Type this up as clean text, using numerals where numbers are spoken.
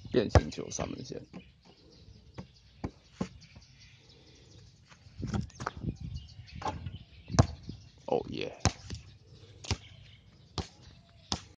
变形球三门线。哦耶！